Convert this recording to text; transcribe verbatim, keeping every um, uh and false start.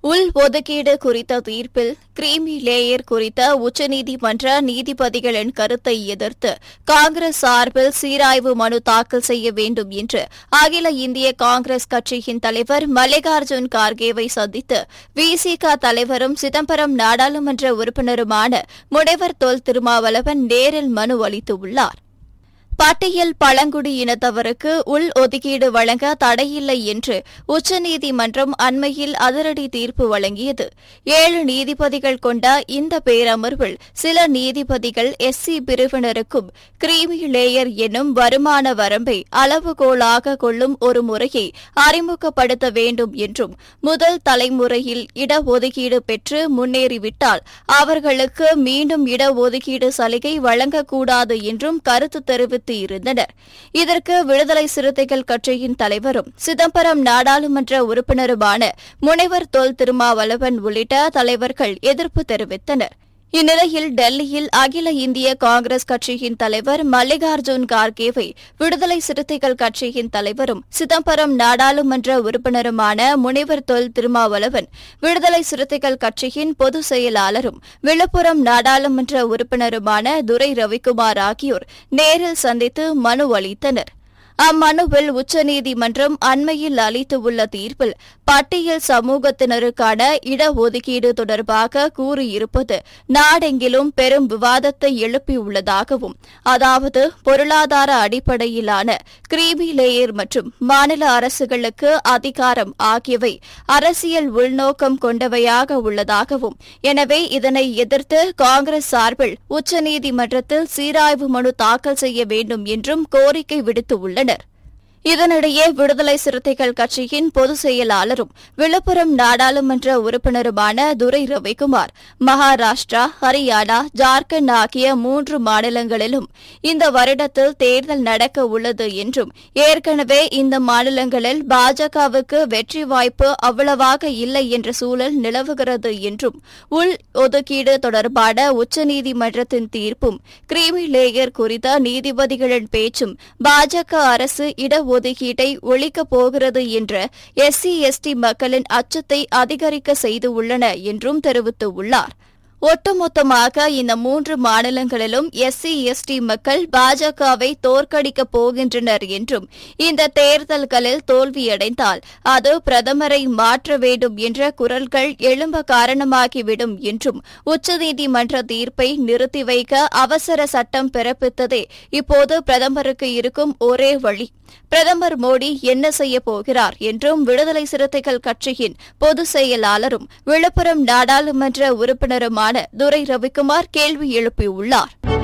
உள் ஒதுக்கீடு குறித்த தீர்ப்பில் கிரீமி லேயர் குறித்த உச்சநீதிமன்ற நீதிபதிகளின் கருத்தை எதிர்த்து காங்கிரஸ் சார்பில் சீராய்வு மனு தாக்கல் செய்ய வேண்டும் என்று அகில இந்திய காங்கிரஸ் கட்சியின் தலைவர் மல்லிகார்ஜுன் கார்கேவை சந்தித்து விசிக தலைவரும் சிதம்பரம் நாடாளுமன்ற உறுப்பினருமான முனைவர் தொல் திருமாவளவன் நேரில் மனு அளித்துள்ளார். பட்டியல் பழங்குடி இனத்தவருக்கு உள் ஒதுக்கீடு வழங்க தடையில்லை என்று உச்சநீதிமன்றம் அண்மையில் அதிரடி தீர்ப்பு வழங்கியது. ஏழு நீதிபதிகள் கொண்ட இந்த பேரமர்வில் சில நீதிபதிகள் எஸ்சி பிரிவினருக்கும் கிரீமி லேயர் என்னும் வருமான வரம்பை அளவுகோலாக கொள்ளும் ஒரு முறையை அறிமுகப்படுத்த வேண்டும் என்றும், முதல் தலைமுறையில் இடஒதுக்கீடு பெற்று முன்னேறிவிட்டால் அவர்களுக்கு மீண்டும் இடஒதுக்கீடு சலுகை வழங்கக்கூடாது என்றும் கருத்து தெரிவித்து இருந்தனர். இதற்கு விடுதலை சிறுத்தைகள் கட்சியின் தலைவரும் சிதம்பரம் நாடாளுமன்ற உறுப்பினருமான முனைவர் தொல் திருமாவளவன் உள்ளிட்ட தலைவர்கள் எதிர்ப்பு தெரிவித்தனர். இந்நிலையில் டெல்லியில் அகில இந்திய காங்கிரஸ் கட்சியின் தலைவர் மல்லிகார்ஜுன் கார்கேவை விடுதலை சிறுத்தைகள் கட்சியின் தலைவரும் சிதம்பரம் நாடாளுமன்ற உறுப்பினருமான முனைவர் தொல் திருமாவளவன், விடுதலை சிறுத்தைகள் கட்சியின் பொதுச் செயலாளரும் விழுப்புரம் நாடாளுமன்ற உறுப்பினருமான துரை ரவிக்குமார் ஆகியோர் நேரில் சந்தித்து மனு அளித்தனர். அம்மனுவில் உச்சநீதிமன்றம் அண்மையில் அளித்துள்ள தீர்ப்பில் பட்டியல் சமூகத்தினருக்கான இடஒதுக்கீடு தொடர்பாக கூறியிருப்பது நாடெங்கிலும் பெரும் விவாதத்தை எழுப்பியுள்ளதாகவும், அதாவது பொருளாதார அடிப்படையிலான கிரீமி லேயர் மற்றும் மாநில அரசுகளுக்கு அதிகாரம் ஆகியவை அரசியல் உள்நோக்கம் கொண்டவையாக உள்ளதாகவும், எனவே இதனை எதிர்த்து காங்கிரஸ் சார்பில் உச்சநீதிமன்றத்தில் சீராய்வு மனு தாக்கல் செய்ய வேண்டும் என்றும் கோரிக்கை விடுத்துள்ளனர். இதனிடையே விடுதலை சிறுத்தைகள் கட்சியின் பொதுச் செயலாளரும் விழுப்புரம் நாடாளுமன்ற உறுப்பினருமான துரை ரவிக்குமார், மகாராஷ்டிரா, ஹரியானா, ஜார்க்கண்ட் ஆகிய மூன்று மாநிலங்களிலும் இந்த வருடத்தில் தேர்தல் நடக்க உள்ளது என்றும், ஏற்கனவே இந்த மாநிலங்களில் பாஜகவுக்கு வெற்றி வாய்ப்பு அவ்வளவாக இல்லை என்ற சூழல் நிலவுகிறது என்றும், உள் ஒதுக்கீடு தொடர்பான உச்சநீதிமன்றத்தின் தீர்ப்பும் கிரீமி லேயர் குறித்த நீதிபதிகளின் பேச்சும் பாஜக அரசு இட ஒதுக்கீட்டை ஒழிக்கப் போகிறது என்ற எஸ்சி எஸ்டி மக்களின் அச்சத்தை அதிகரிக்க செய்துள்ளன என்றும் தெரிவித்துள்ளார். ஒட்டுமொத்தமாக இந்த மூன்று மாநிலங்களிலும் எஸ்சி எஸ்டி மக்கள் பாஜகவை தோற்கடிக்கப் போகின்றனர் என்றும், இந்த தேர்தல்களில் தோல்வியடைந்தால் அது பிரதமரை மாற்ற வேண்டும் என்ற குரல்கள் எழும்ப காரணமாகிவிடும் என்றும், உச்சநீதிமன்ற தீர்ப்பை நிறுத்தி வைக்க அவசர சட்டம் பிறப்பித்ததே இப்போது பிரதமருக்கு இருக்கும் ஒரே வழி. பிரதமர் மோடி என்ன செய்யப் போகிறார் என்றும் விடுதலை சிறுத்தைகள் கட்சியின் பொதுச் செயலாளரும் விழுப்புரம் நாடாளுமன்ற உறுப்பினருமான துரை ரவிக்குமார் கேள்வி எழுப்பியுள்ளார்.